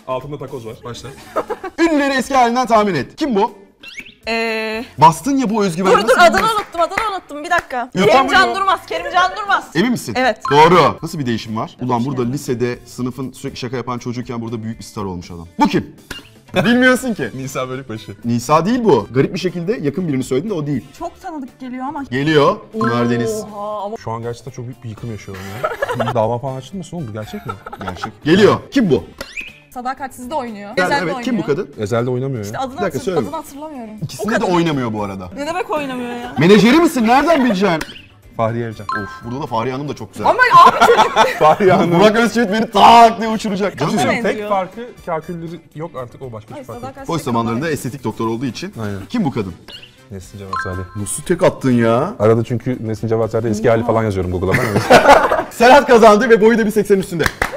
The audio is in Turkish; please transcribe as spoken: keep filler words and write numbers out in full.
Altında takoz var. Başla. Ünlüleri eski halinden tahmin et. Kim bu? Eee... Bastın ya bu özgüveni. Dur dur adını unuttum adını unuttum bir dakika. Kerimcan Durmaz, Kerimcan Durmaz. Emin misin? Evet. Doğru. Nasıl bir değişim var? Ulan burada lisede sınıfın sürekli şaka yapan çocukken burada büyük bir star olmuş adam. Bu kim? Bilmiyorsun ki. Nisa Bölükbaşı. Nisa değil bu. Garip bir şekilde yakın birini söyledin de o değil. Çok tanıdık geliyor ama. Geliyor. Pınar Deniz. Oha ama. Şu an gerçekten çok büyük bir yıkım yaşıyorum ya. Dava falan açılmasın oğlum, bu gerçek mi? Gerçek. Geliyor. Kim bu? Sadakatsiz de oynuyor. Yani Ezel'de evet, oynuyor. kim bu kadın? Ezel'de oynamıyor İşte ya. adını, Bir dakika, hatır- söyle. adını hatırlamıyorum. İkisinde de oynamıyor bu arada. Ne demek oynamıyor ya? Menajeri misin? Nereden bileceksin? Fahriye Evcen. Of, burada da Fahriye Hanım da çok güzel. Ama abi çocuk. Fahriye Hanım. Burak Özçivit beni tak diye uçuracak. Canım Çok benim. benziyor. Tek farkı kakülleri yok artık, o başka bir Ay, farkı. Sadakatsiz Boş de zamanlarında kalmayın. estetik doktor olduğu için. Aynen. Kim bu kadın? Nesin Cevatzade. Nasıl tek attın ya? Arada çünkü Nesin Cevatzade eski hali falan yazıyorum Google'a ben. Serhat kazandı ve boyu da bir seksenin üstünde.